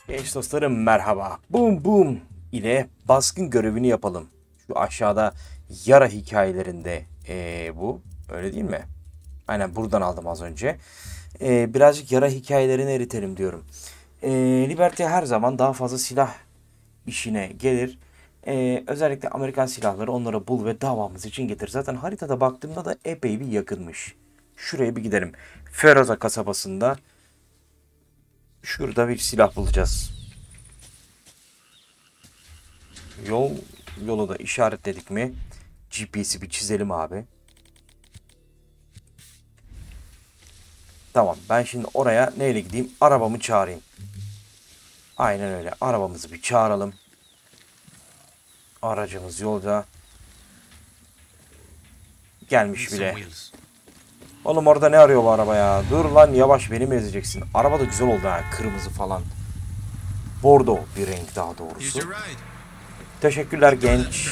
Genç dostlarım merhaba. Boom boom ile baskın görevini yapalım. Şu aşağıda yara hikayelerinde bu. Öyle değil mi? Aynen buradan aldım az önce. Birazcık yara hikayelerini eritelim diyorum. Liberty her zaman daha fazla silah işine gelir. Özellikle Amerikan silahları onları bul ve davamız için getir. Zaten haritada baktığımda da epey bir yakınmış. Şuraya bir gidelim. Feroza kasabasında şurada bir silah bulacağız. Yolu da işaretledik mi? GPS'i bir çizelim abi. Tamam, ben şimdi oraya neyle gideyim? Arabamı çağırayım. Aynen öyle. Arabamızı bir çağıralım. Aracımız yolda. Gelmiş bile. Oğlum orada ne arıyor bu araba ya? Dur lan, yavaş, beni mi ezeceksin? Araba da güzel oldu ha. Kırmızı falan. Bordo bir renk daha doğrusu. Teşekkürler genç.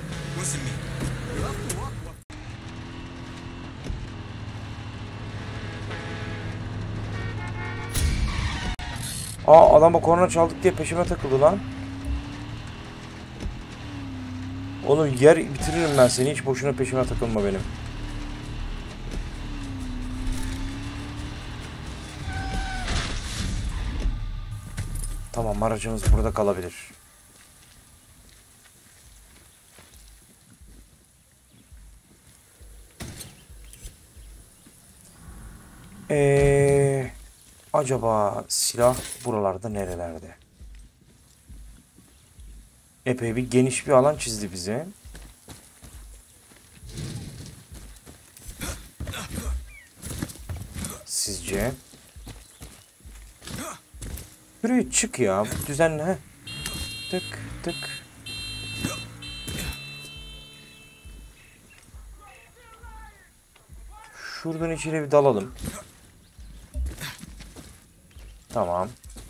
Aa, adama korna çaldık diye peşime takıldı lan. Oğlum yer bitiririm ben seni. Hiç boşuna peşime takılma benim. Tamam, aracımız burada kalabilir. Acaba silah buralarda nerelerde? Epey bir geniş bir alan çizdi bize. Sizce? Buraya çık ya. Düzenle. Heh. Tık tık. Şuradan içeri bir dalalım. Tamam.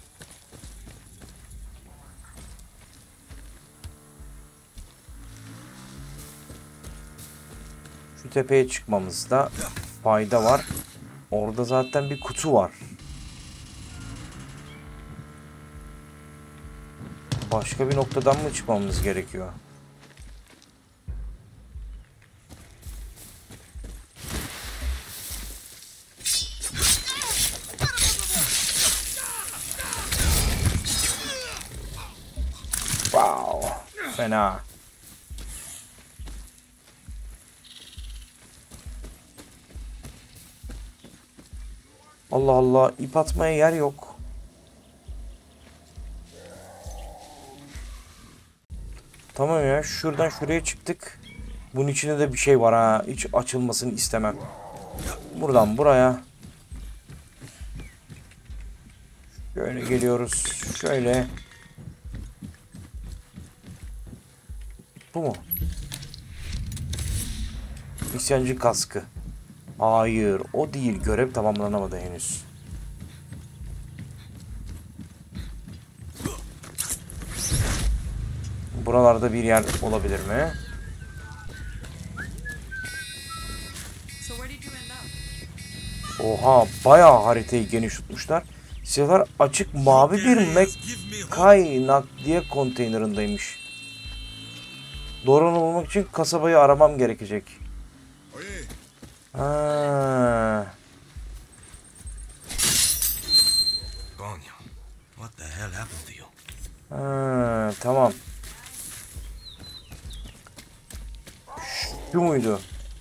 Şu tepeye çıkmamızda fayda var. Orada zaten bir kutu var. Başka bir noktadan mı çıkmamız gerekiyor? Wow. Fena. Allah Allah, ip atmaya yer yok. Tamam ya, şuradan şuraya çıktık. Bunun içinde de bir şey var ha. Hiç açılmasını istemem. Buradan buraya. Şöyle geliyoruz. Şöyle. Bu mu? İsyancı kaskı. Hayır, o değil. Görev tamamlanamadı henüz. Buralarda bir yer olabilir mi? Oha, bayağı haritayı geniş tutmuşlar. Silahlar açık mavi bir kaynak diye konteynerındaymış. Doğru bulmak için kasabayı aramam gerekecek. Ha. Ha, tamam. Şu muydu?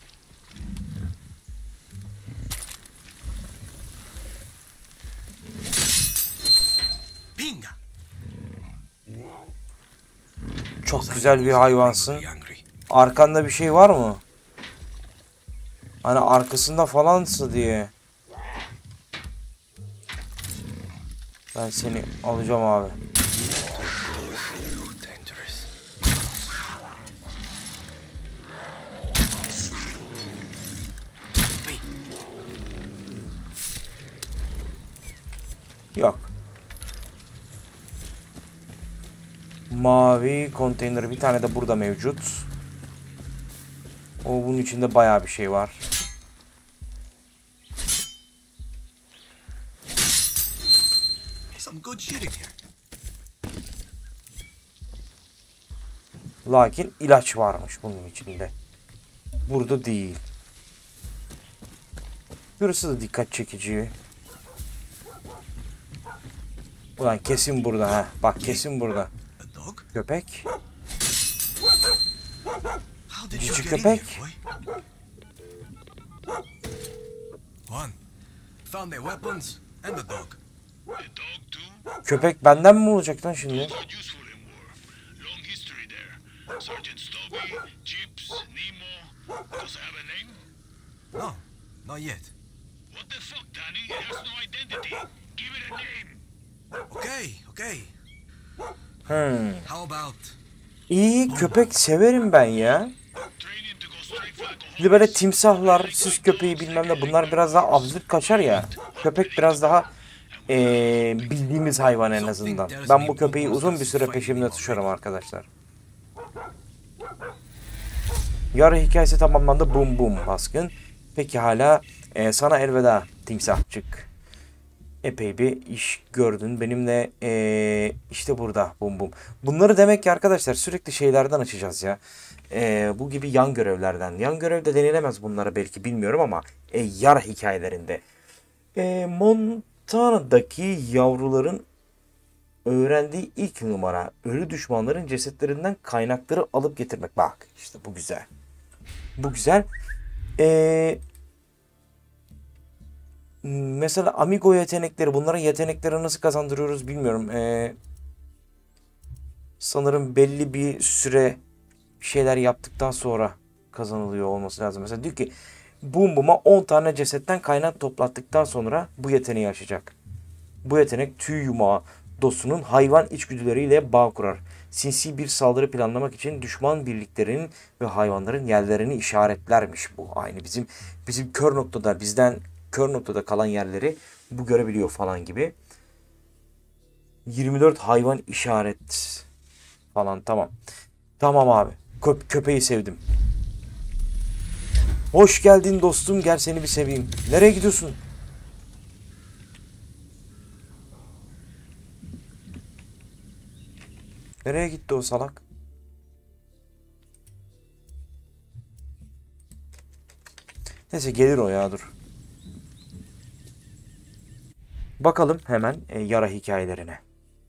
Çok güzel bir hayvansın. Arkanda bir şey var mı? Hani arkasında falansa diye. Ben seni alacağım abi. Yok. Mavi konteyner bir tane de burada mevcut. O bunun içinde bayağı bir şey var. Lakin ilaç varmış bunun içinde. Burada değil. Burası da dikkat çekici. Ulan kesin burada ha. Bak kesin burada. Köpek. Cici köpek. Köpek benden mi olacak lan şimdi? No, not yet. What the fuck, Danny? It has no identity. Give it a name. Okay. How about İyi köpek severim ben ya. Training to go straight for the Bir de böyle timsahlar, süs köpeği bilmem ne bunlar biraz daha absürt kaçar ya. Köpek biraz daha bildiğimiz hayvan en azından. Ben bu köpeği uzun bir süre peşimde taşıyorum arkadaşlar. Yarı hikayesi tamamlandı. Bum bum baskın. Peki hala sana elveda timsahçık. Epey bir iş gördün. Benimle işte burada bum bum. Bunları demek ki arkadaşlar sürekli şeylerden açacağız ya. Bu gibi yan görevlerden. Yan görev de denilemez bunlara belki bilmiyorum ama yara hikayelerinde. Montana'daki yavruların öğrendiği ilk numara ölü düşmanların cesetlerinden kaynakları alıp getirmek. Bak işte bu güzel. Bu güzel. Mesela Amigo yetenekleri. Bunların yetenekleri nasıl kazandırıyoruz bilmiyorum. Sanırım belli bir süre şeyler yaptıktan sonra kazanılıyor olması lazım. Mesela diyor ki Bum Bum'a 10 tane cesetten kaynak toplattıktan sonra bu yeteneği açacak. Bu yetenek tüy yumağı dosunun hayvan içgüdüleriyle bağ kurar. Sinsi bir saldırı planlamak için düşman birliklerinin ve hayvanların yerlerini işaretlermiş bu. Aynı bizim kör noktada bizden kör noktada kalan yerleri bu görebiliyor falan gibi. 24 hayvan işaret falan tamam. Tamam abi. Köpeği sevdim. Hoş geldin dostum. Gel seni bir seveyim. Nereye gidiyorsun? Nereye gitti o salak? Neyse gelir o ya dur. Bakalım hemen yara hikayelerine.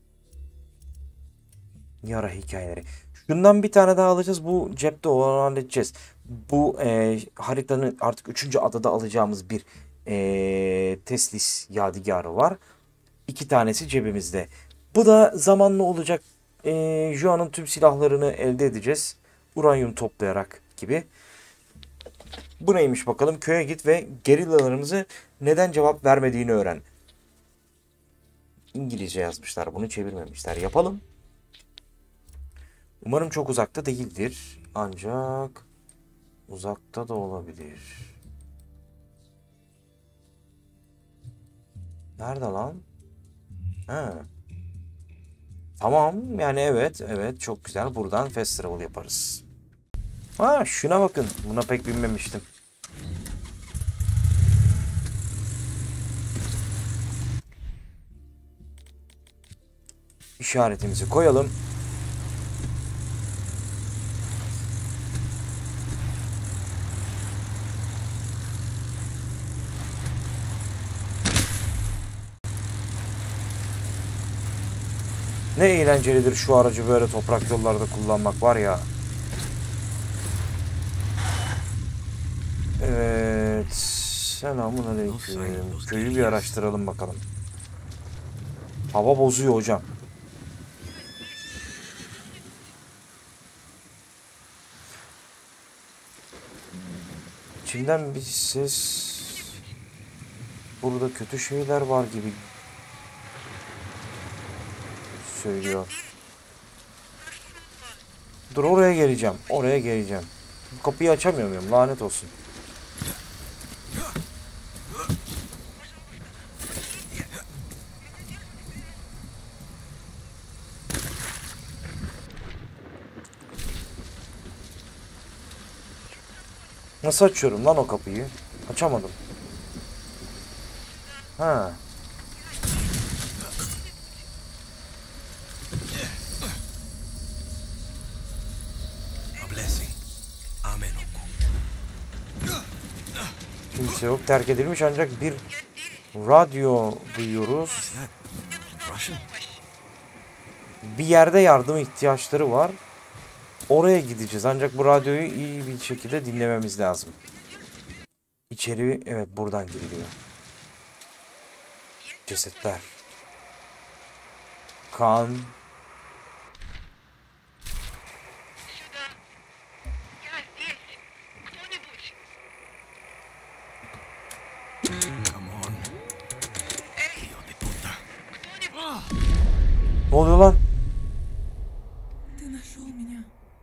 Yara hikayeleri. Şundan bir tane daha alacağız. Bu cepte olanı halledeceğiz. Bu haritanın artık 3. adada alacağımız bir Teslis yadigarı var. 2 tanesi cebimizde. Bu da zamanlı olacak. Juan'ın tüm silahlarını elde edeceğiz. Uranyum toplayarak gibi. Bu neymiş bakalım. Köye git ve gerillalarımızı neden cevap vermediğini öğren. İngilizce yazmışlar. Bunu çevirmemişler. Yapalım. Umarım çok uzakta değildir. Ancak uzakta da olabilir. Nerede lan? Ha. Tamam yani evet çok güzel. Buradan fast travel yaparız. Ha şuna bakın. Buna pek binmemiştim. İşaretimizi koyalım. Ne eğlencelidir şu aracı böyle toprak yollarda kullanmak var ya. Evet. Selamünaleyküm. Köyü bir araştıralım bakalım. Hava bozuyor hocam. İçimden bir ses. Burada kötü şeyler var gibi söylüyor. Dur oraya geleceğim. Oraya geleceğim. Bu kapıyı açamıyor muyum? Lanet olsun. Nasıl açıyorum lan o kapıyı? Açamadım. Ha. kimse yok. Terk edilmiş ancak bir radyo duyuyoruz. Russian? Bir yerde yardıma ihtiyaçları var. Oraya gideceğiz. Ancak bu radyoyu iyi bir şekilde dinlememiz lazım. İçeri, evet, buradan giriliyor. Cesetler. Kan. Сюда. Я здесь. Кто-нибудь? Come on. Hijo de puta. Ne oluyor lan? Ты нашел меня.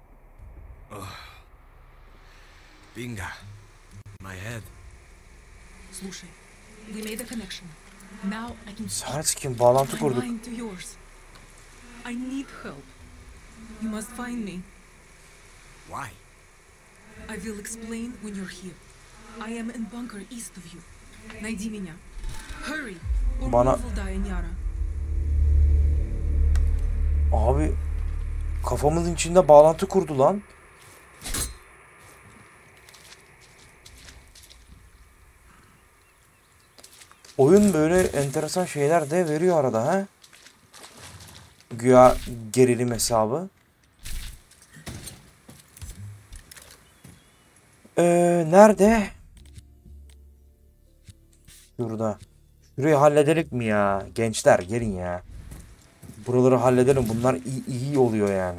Binga. My head. Слушай, we made a connection. Now I can Saat kim? Bağlantı my kurduk. mind to yours. I need help. You must find me. Why? I will explain when you're here. I am in bunker east of you. Найди меня. Hurry, or Bana- we will die in Yara. Abi kafamızın içinde bağlantı kurdu lan. Oyun böyle enteresan şeyler de veriyor arada ha. Güya gerilim hesabı. Nerede? Şurada. Şurayı halledelim mi ya? Gençler gelin ya. Buraları halledelim. Bunlar iyi oluyor yani.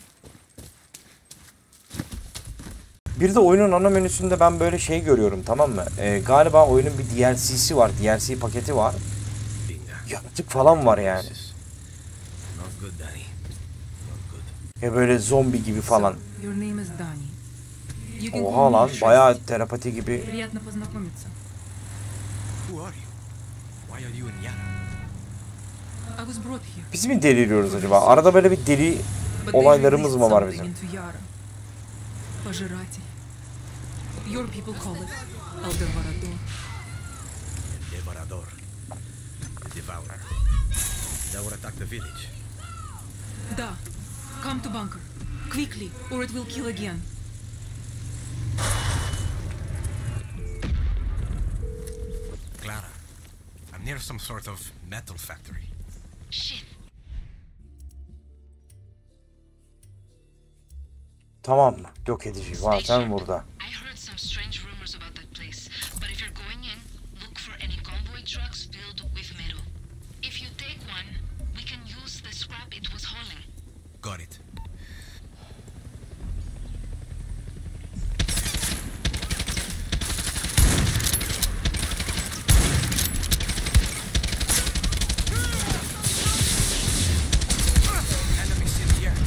Bir de oyunun ana menüsünde ben böyle şey görüyorum, tamam mı? Galiba oyunun bir DLC'si var. DLC paketi var. Binga. Yaratık falan var yani. Not good, Danny. Not good. Ya böyle zombi gibi falan. So, your name is Dani. You can Oha call me lan, Shasta. bayağı telepati gibi. Приятно познакомиться. Who are you? Why are you in Yara? I was brought here. Biz mi deliriyoruz acaba? Arada böyle bir deli But they olaylarımız released mı var something bizim? into Yara. Пожиратель. Your people call it El Devorador. Devorador. The devourer. That would attack the village. Da. Come to bunker. Quickly, or it will kill again. Clara, I'm near some sort of metal factory. Shit. Tamam mı? Yok edici. Zaten burada. I heard some strange rumors about that place. But if you're going in, look for any convoy trucks filled with metal. If you take one, we can use the scrap it was hauling. Got it. Enemies in here.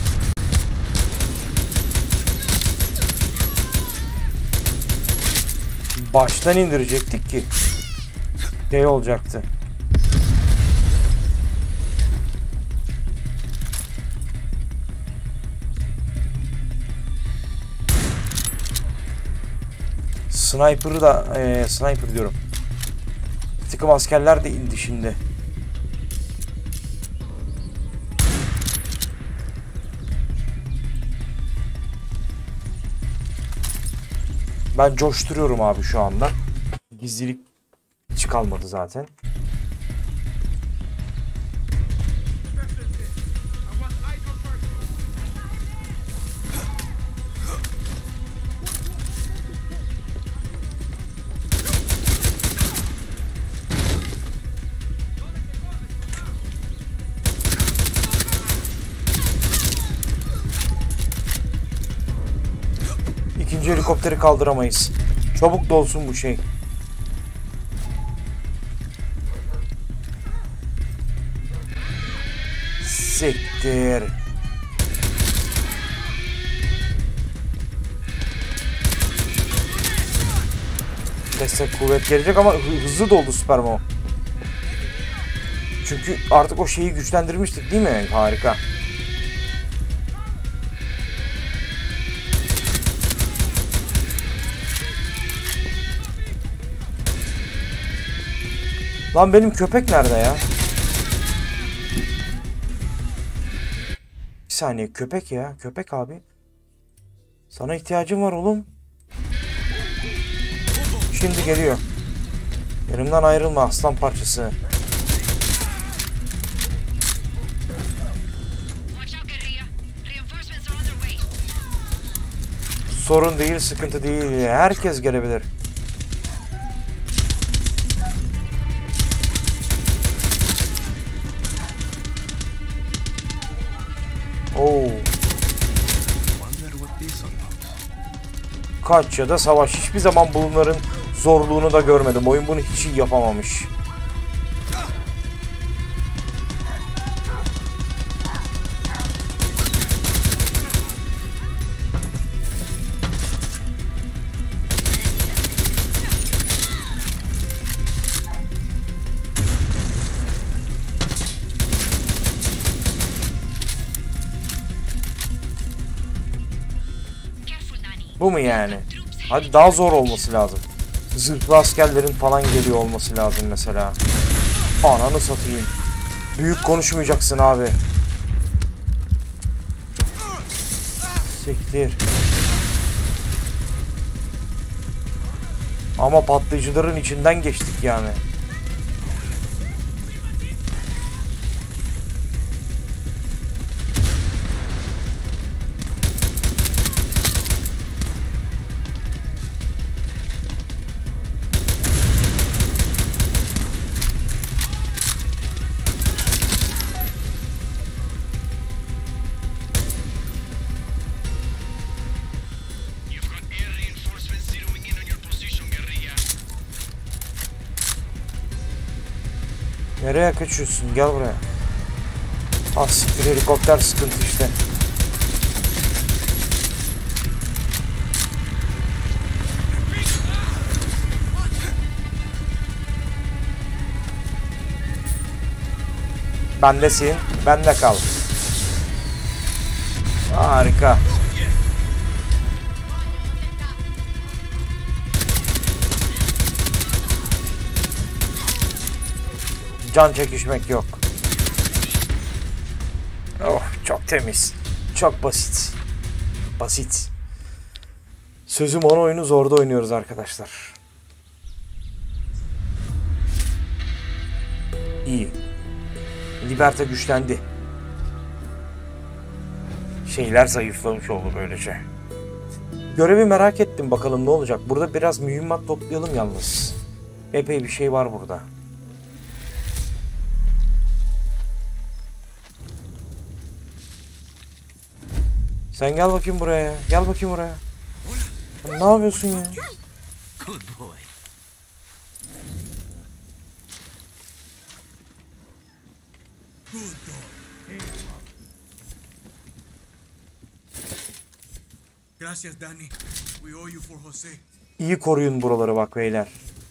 Baştan indirecektik ki. Şey olacaktı. Sniper'ı da sniper diyorum. Bir takım askerler de indi şimdi. Ben coşturuyorum abi şu anda. Gizlilik hiç kalmadı zaten. İkinci helikopteri kaldıramayız. Çabuk dolsun bu şey. Siktir. Destek kuvvet gelecek ama hızlı doldu Supermo. Çünkü artık o şeyi güçlendirmiştik değil mi? Harika. Lan benim köpek nerede ya? Bir saniye, köpek ya. Köpek abi. Sana ihtiyacım var oğlum. Şimdi geliyor. Yanımdan ayrılma aslan parçası. Watch out, guerrilla. Reinforcements are on their way. Sorun değil, sıkıntı değil. Herkes gelebilir. Oo. Wonder what this one knows. Kaç ya da savaş. Hiçbir zaman bunların zorluğunu da görmedim. Oyun bunu hiç iyi yapamamış. Careful, Nani. Bu mu yani? Hadi daha zor olması lazım. Zırhlı askerlerin falan geliyor olması lazım mesela. Ananı satayım. Büyük konuşmayacaksın abi. Siktir. Ama patlayıcıların içinden geçtik yani. You've got air reinforcements zeroing in on your position, guerrilla. Nereye kaçıyorsun? Gel buraya. Ah siktir, helikopter sıkıntı işte. Bendesin. Bende kal. Harika. Can çekişmek yok. Oh, çok temiz. Çok basit. Basit. Sözüm ona, oyunu zorda oynuyoruz arkadaşlar. İyi. Liberta güçlendi. Şeyler zayıflamış oldu böylece. Görevi merak ettim, bakalım ne olacak. Burada biraz mühimmat toplayalım yalnız. Epey bir şey var burada. Sen gel bakayım buraya. Gel bakayım buraya. Ne yapıyorsun ya? Good boy. Gracias, Danny. We owe you for Jose. İyi koruyun buraları bak beyler.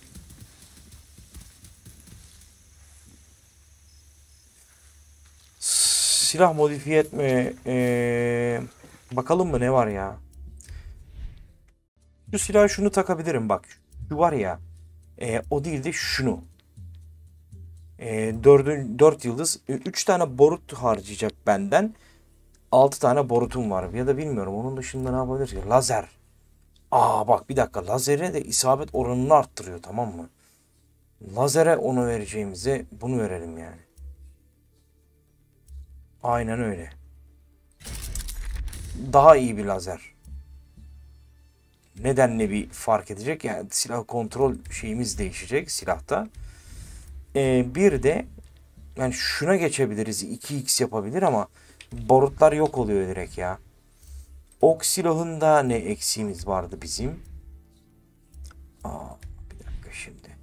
Silah modifiye etme. Bakalım mı ne var ya? Şu silahı şunu takabilirim bak. Şu var ya. O değil de şunu. 4 yıldız. 3 tane borut harcayacak benden. 6 tane borutum var. Ya da bilmiyorum. Onun dışında ne yapabiliriz ki? Lazer. Aa bak bir dakika. Lazere de isabet oranını arttırıyor, tamam mı? Lazere onu vereceğimize bunu verelim yani. Aynen öyle. Daha iyi bir lazer. Nedenle bir fark edecek? Yani silah kontrol şeyimiz değişecek silahta. Bir de yani şuna geçebiliriz. 2x yapabilir ama barutlar yok oluyor direkt ya. Ok silahında ne eksiğimiz vardı bizim? Bir dakika şimdi.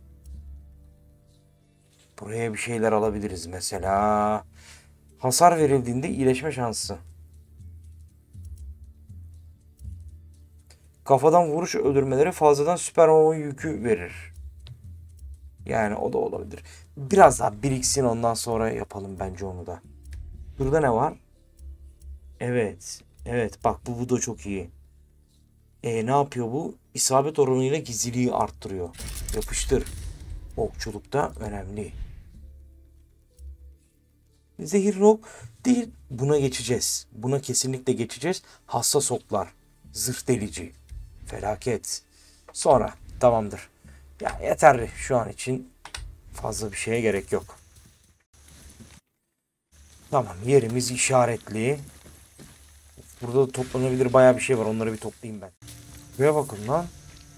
Buraya bir şeyler alabiliriz mesela. Hasar verildiğinde iyileşme şansı. Kafadan vuruş öldürmeleri fazladan süper hava yükü verir. Yani o da olabilir. Biraz daha biriksin, ondan sonra yapalım bence onu da. Burada ne var? Evet. Evet bak bu da çok iyi. Ne yapıyor bu? İsabet oranıyla gizliliği arttırıyor. Yapıştır. Okçulukta önemli. Zehirli ok değil. Buna geçeceğiz. Buna kesinlikle geçeceğiz. Hassas oklar. Zırh delici. Felaket. Sonra tamamdır. Ya yeter şu an için. Fazla bir şeye gerek yok. Tamam, yerimiz işaretli. Burada da toplanabilir bayağı bir şey var. Onları bir toplayayım ben. Şuraya bakın lan.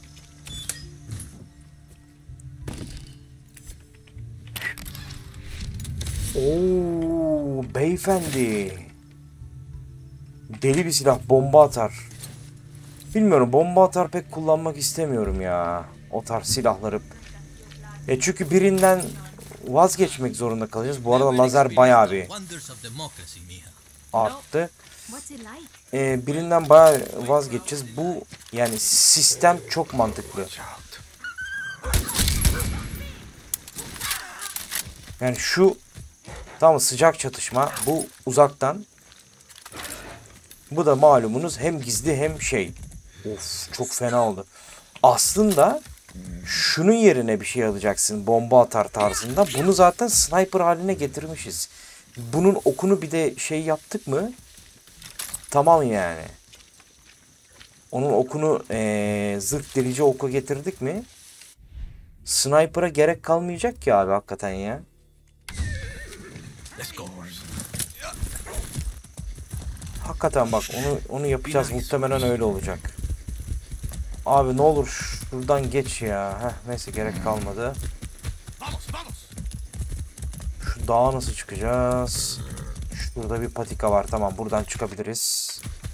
Oo, beyefendi. Deli bir silah, bomba atar. Bilmiyorum, bomba atar pek kullanmak istemiyorum ya. O tarz silahları. Çünkü birinden vazgeçmek zorunda kalacağız. Bu arada lazer bayağı bir arttı. Birinden bayağı vazgeçeceğiz. Bu yani sistem çok mantıklı. Yani şu tam sıcak çatışma, bu uzaktan. Bu da malumunuz hem gizli hem şey. Of, çok fena oldu. Aslında şunun yerine bir şey alacaksın, bomba atar tarzında. Bunu zaten sniper haline getirmişiz. Bunun okunu bir de şey yaptık mı? Tamam yani. Onun okunu zırh delici oku getirdik mi? Sniper'a gerek kalmayacak ki abi hakikaten ya. Hakikaten bak, onu yapacağız, muhtemelen öyle olacak. Abi ne olur şuradan geç ya. Neyse, gerek kalmadı. Şu dağa nasıl çıkacağız? Şurada bir patika var, tamam, buradan çıkabiliriz.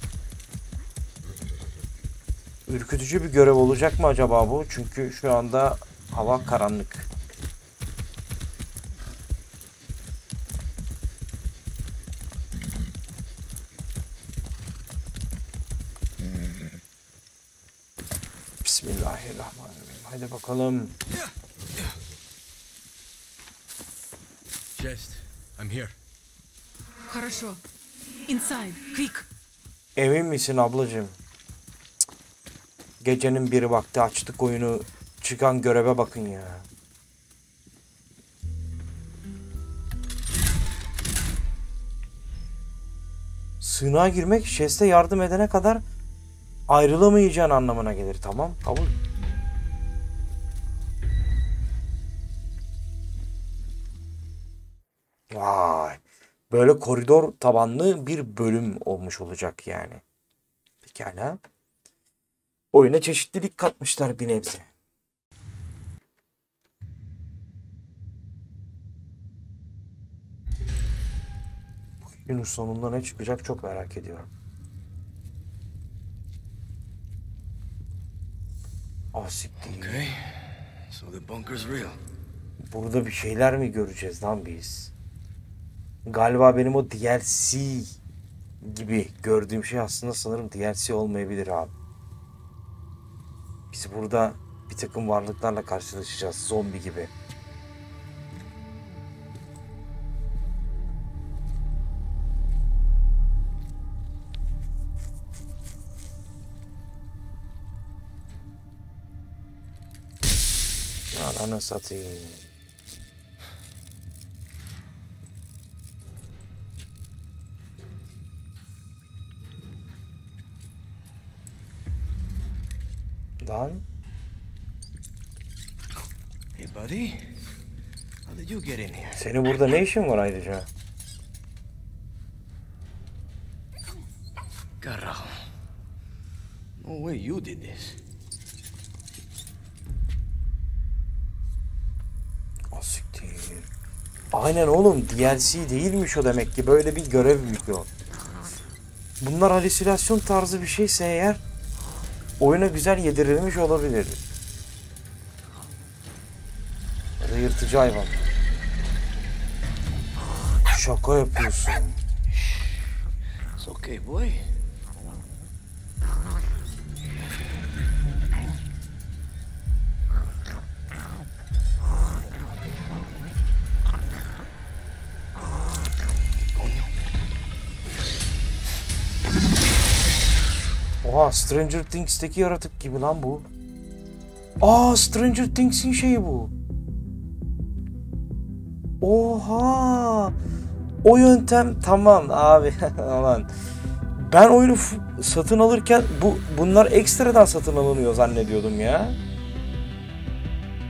Ürkütücü bir görev olacak mı acaba bu? Çünkü şu anda hava karanlık. Bismillahirrahmanirrahim. Hadi bakalım. Just, I'm here. Хорошо. Inside, quick. Emin misin ablacığım? Cık. Gecenin bir vakti açtık oyunu. Çıkan göreve bakın ya. Sığınağa girmek chest'e yardım edene kadar ayrılamayacağın anlamına gelir. Tamam, kabul. Vay. Böyle koridor tabanlı bir bölüm olmuş olacak yani. Pekala. Oyuna çeşitlilik katmışlar bir nebze. Günün sonunda ne çıkacak çok merak ediyorum. Ah siktir. Okay, so the bunker's real. Burada bir şeyler mi göreceğiz lan biz? Galiba benim o DLC gibi gördüğüm şey aslında sanırım DLC olmayabilir abi. Biz burada bir takım varlıklarla karşılaşacağız, zombi gibi. Ananı satayım. Lan. Hey, buddy. How did you get in here? Senin burada ne işin var ayrıca? Carajo. No way you did this. Asiktir. Aynen oğlum, DLC değilmiş o demek ki. Böyle bir görevmiş o. Bunlar halüsinasyon tarzı bir şeyse eğer oyuna güzel yedirilmiş olabilir. Ya da yırtıcı hayvan. Şaka yapıyorsun. It's okay, boy. Oha, Stranger Things'teki yaratık gibi lan bu. Aa, Stranger Things'in şeyi bu. Oha. O yöntem tamam abi. Aman. Ben oyunu satın alırken bunlar ekstradan satın alınıyor zannediyordum ya.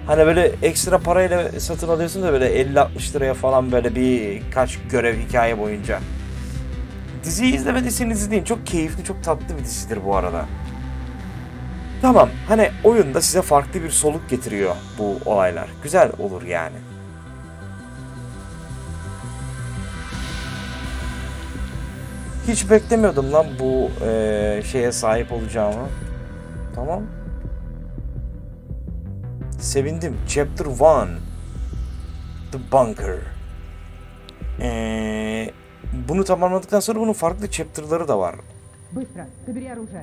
Hani böyle ekstra parayla satın alıyorsun da böyle 50-60 liraya falan böyle birkaç görev hikaye boyunca. Diziyi izlemediyseniz izleyin. Çok keyifli, çok tatlı bir dizidir bu arada. Tamam, hani oyunda size farklı bir soluk getiriyor bu olaylar. Güzel olur yani. Hiç beklemiyordum lan bu şeye sahip olacağımı. Tamam. Sevindim. Chapter 1. The Bunker. Bunu tamamladıktan sonra bunun farklı chapter'ları da var. Быстро, собери оружие.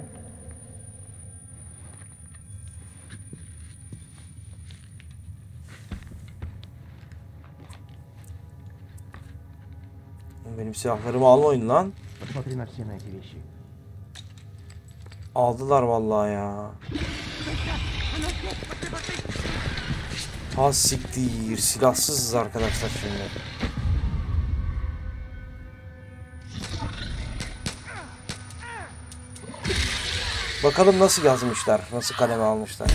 Benim silahlarımı almayın lan. Посмотри на все на эти вещи. Aldılar vallahi ya. Ha siktir. Silahsızız arkadaşlar şimdi. Bakalım nasıl yazmışlar. Nasıl kaleme almışlar.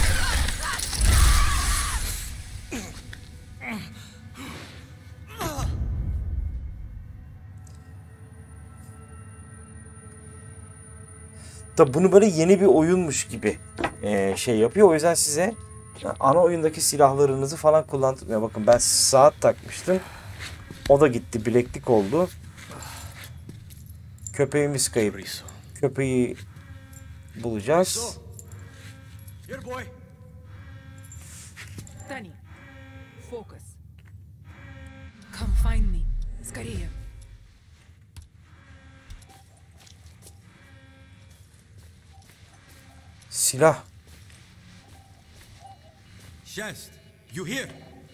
Tabi bunu böyle yeni bir oyunmuş gibi şey yapıyor. O yüzden size ana oyundaki silahlarınızı falan kullandırmıyor. Bakın ben saat takmıştım. O da gitti. Bileklik oldu. Köpeğimiz kayıp. Köpeği bulacağız. Here, boy. Danny, focus. Come find me. Скорее. Silah. Shest, you here?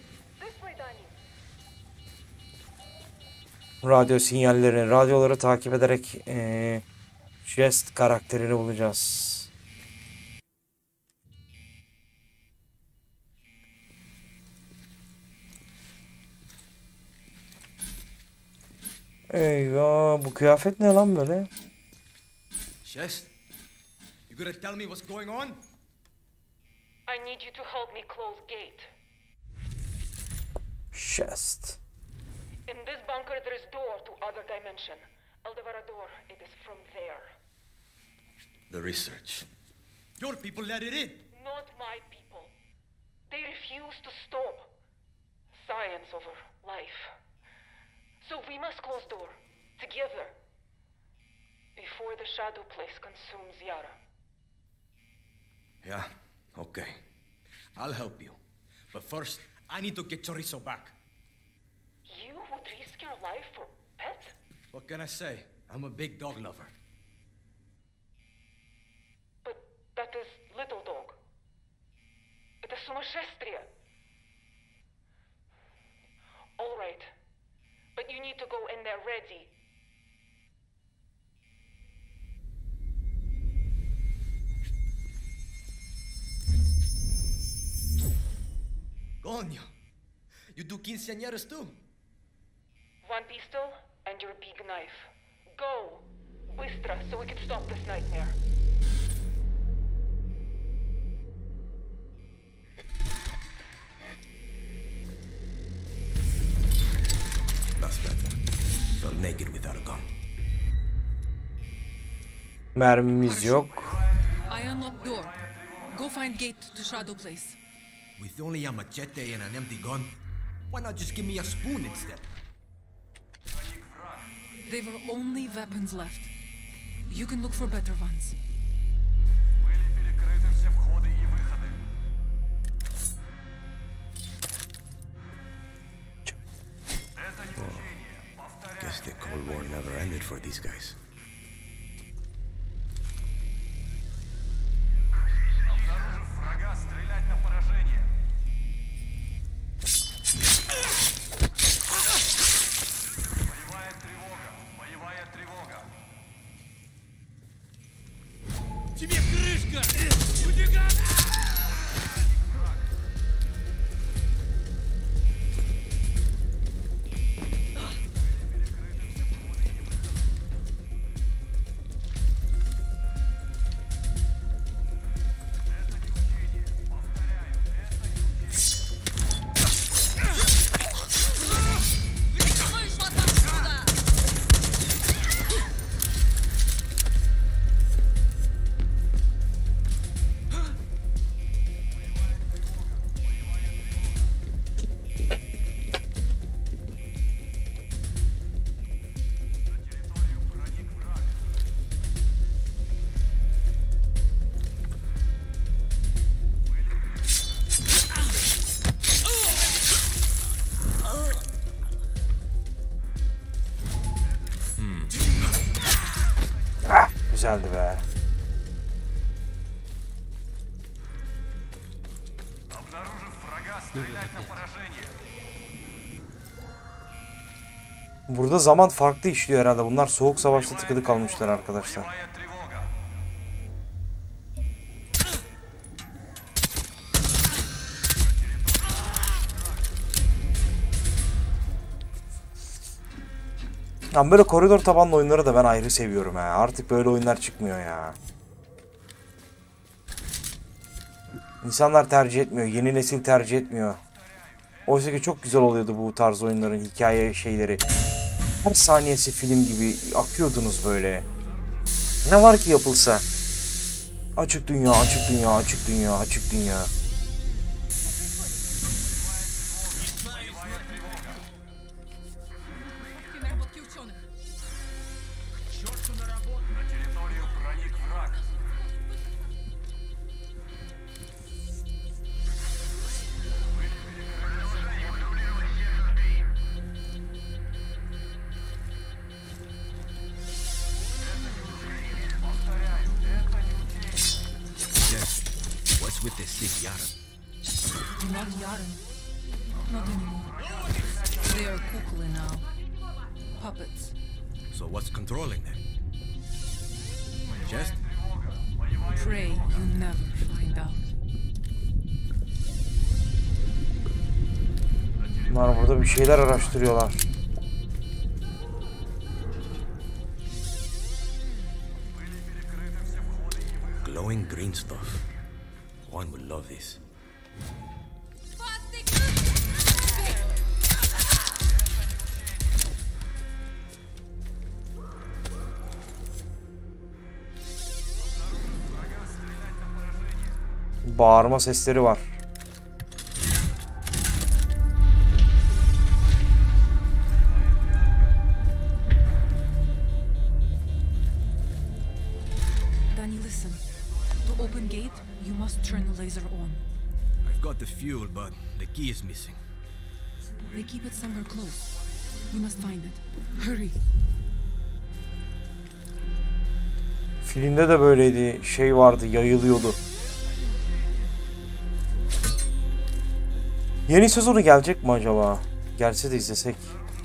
Radyo sinyallerini, radyoları takip ederek Jest karakterini bulacağız. Eyvah, bu kıyafet ne lan böyle? Shest, you gonna tell me what's going on? I need you to help me close gate. Jest. In this bunker there is door to other dimension. Eldevarador, it is from there. The research. Your people let it in. Not my people. They refuse to stop. Science over life. So we must close door. Together. Before the shadow place consumes Yara. Yeah, okay. I'll help you. But first, I need to get Chorizo back. You would risk your life for pet? What can I say? I'm a big dog lover. But that is little dog. It is сумасшествие. All right. But you need to go in there ready. Coño, you do quinceañeras too? One pistol and your big knife. Go! Быстро, so we can stop this nightmare. That's better. Felt naked without a gun. Mermimiz yok. I unlocked door. Go find gate to Shadow Place. With only a machete and an empty gun? Why not just give me a spoon instead? They were only weapons left. You can look for better ones. Guess the Cold War never ended for these guys. Тебе крышка! Убегай! güzeldi be. Burada zaman farklı işliyor herhalde. Bunlar soğuk savaşta tıkılı kalmışlar arkadaşlar. Yani böyle koridor tabanlı oyunları da ben ayrı seviyorum ha. Artık böyle oyunlar çıkmıyor ya. İnsanlar tercih etmiyor. Yeni nesil tercih etmiyor. Oysa ki çok güzel oluyordu bu tarz oyunların hikaye şeyleri. Her saniyesi film gibi akıyordunuz böyle. Ne var ki yapılsa? Açık dünya, açık dünya, açık dünya, açık dünya. With this sick Yaren. Not Yaren. Not anymore. They are Kukla now. Puppets. So what's controlling them? Just? Pray you never find out. Bunlar burada bir şeyler araştırıyorlar. Glowing green stuff. One would love this. Bağırma sesleri var. Danny, listen. To open gate, you must turn the laser on. I've got the fuel, but the key is missing. They keep it somewhere close. We must find it. Hurry. Filmde de böyleydi. Şey vardı, yayılıyordu. Yeni sezonu gelecek mi acaba? Gelse de izlesek.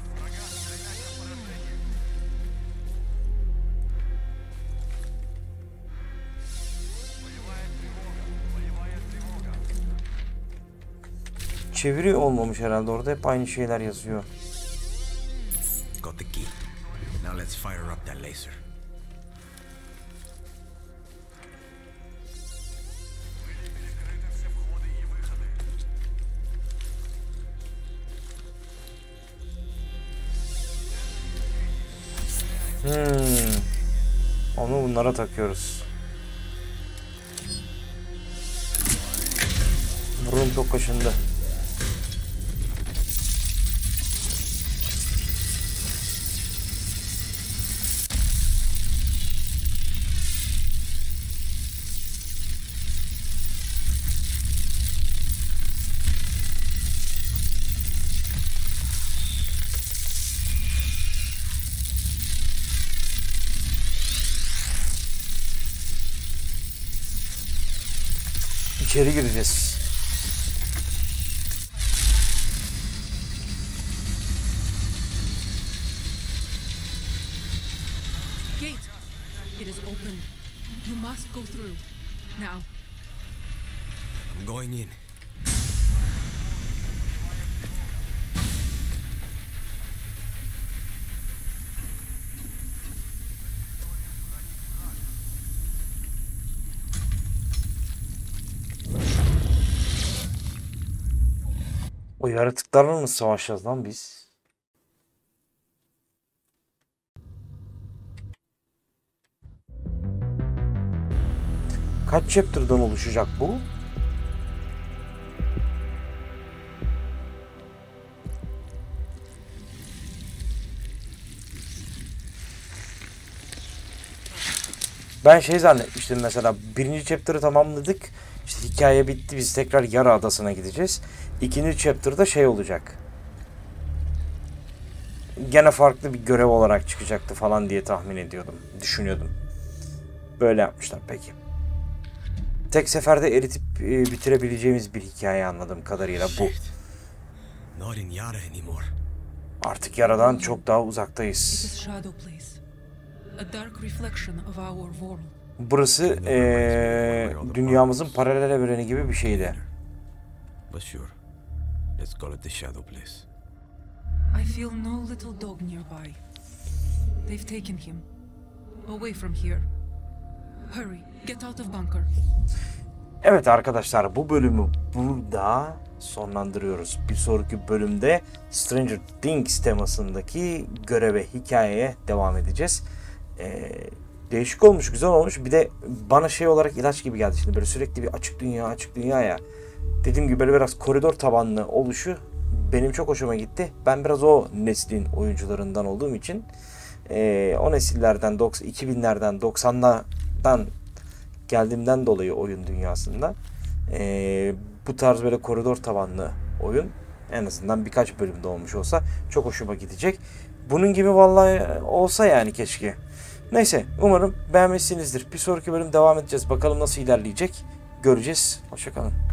Çeviri olmamış herhalde, orada hep aynı şeyler yazıyor. Got the key. Now let's fire up that laser. Onu bunlara takıyoruz. Burun çok kaşındı. İçeri gireceğiz. Gate. It is open. You must go through. Now. I'm going in. O yaratıklarla mı savaşacağız lan biz? Kaç chapter'dan oluşacak bu? Ben şey zannetmiştim mesela, birinci chapter'ı tamamladık. İşte hikaye bitti, biz tekrar Yara Adası'na gideceğiz. İkinci chapter'da şey olacak. Gene farklı bir görev olarak çıkacaktı falan diye tahmin ediyordum. Düşünüyordum. Böyle yapmışlar peki. Tek seferde eritip bitirebileceğimiz bir hikaye anladığım kadarıyla bu. Not in Yara anymore. Artık Yara'dan çok daha It uzaktayız. is Shadow Place. A dark reflection of our world. Burası dünyamızın paralel evreni gibi bir şeydi. But sure, let's call it the Shadow Place. I feel no little dog nearby. They've taken him. Away from here. Hurry, get out of bunker. Evet arkadaşlar, bu bölümü burada sonlandırıyoruz. Bir sonraki bölümde Stranger Things temasındaki göreve, hikayeye devam edeceğiz. Değişik olmuş, güzel olmuş. Bir de bana şey olarak ilaç gibi geldi şimdi. Böyle sürekli bir açık dünya ya. Dediğim gibi böyle biraz koridor tabanlı oluşu benim çok hoşuma gitti. Ben biraz o neslin oyuncularından olduğum için o nesillerden 2000'lerden 90'lardan geldiğimden dolayı oyun dünyasında bu tarz böyle koridor tabanlı oyun en azından birkaç bölümde olmuş olsa çok hoşuma gidecek. Bunun gibi vallahi olsa yani keşke. Neyse, umarım beğenmişsinizdir. Bir sonraki bölüm devam edeceğiz. Bakalım nasıl ilerleyecek. Göreceğiz. Hoşça kalın.